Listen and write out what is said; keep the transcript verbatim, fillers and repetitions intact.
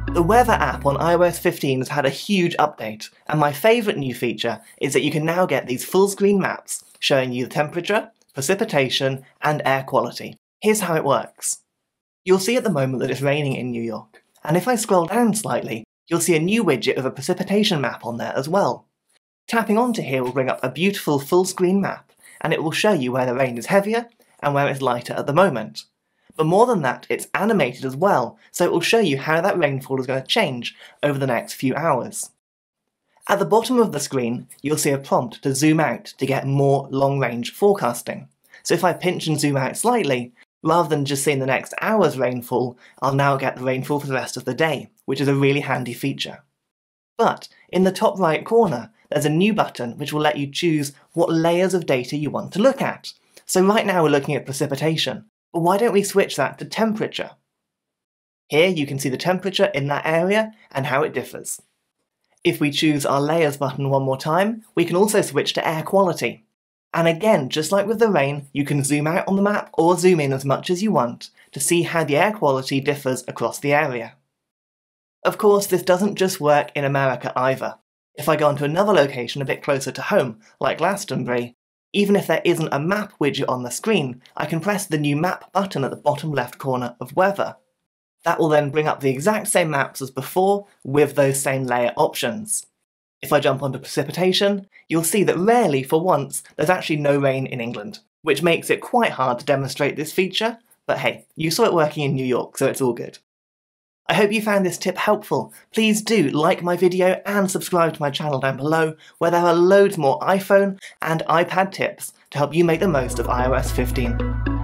The weather app on i O S fifteen has had a huge update, and my favourite new feature is that you can now get these full screen maps showing you the temperature, precipitation, and air quality. Here's how it works. You'll see at the moment that it's raining in New York, and if I scroll down slightly, you'll see a new widget with a precipitation map on there as well. Tapping onto here will bring up a beautiful full screen map, and it will show you where the rain is heavier and where it's lighter at the moment. But more than that, it's animated as well, so it will show you how that rainfall is going to change over the next few hours. At the bottom of the screen, you'll see a prompt to zoom out to get more long-range forecasting. So if I pinch and zoom out slightly, rather than just seeing the next hour's rainfall, I'll now get the rainfall for the rest of the day, which is a really handy feature. But in the top right corner, there's a new button which will let you choose what layers of data you want to look at. So right now we're looking at precipitation. But why don't we switch that to temperature? Here you can see the temperature in that area and how it differs. If we choose our layers button one more time, we can also switch to air quality. And again, just like with the rain, you can zoom out on the map or zoom in as much as you want to see how the air quality differs across the area. Of course, this doesn't just work in America either. If I go onto another location a bit closer to home, like Glastonbury, even if there isn't a map widget on the screen, I can press the new map button at the bottom left corner of weather. That will then bring up the exact same maps as before with those same layer options. If I jump onto precipitation, you'll see that rarely, for once, there's actually no rain in England, which makes it quite hard to demonstrate this feature, but hey, you saw it working in New York, so it's all good. I hope you found this tip helpful. Please do like my video and subscribe to my channel down below, where there are loads more iPhone and iPad tips to help you make the most of i O S fifteen.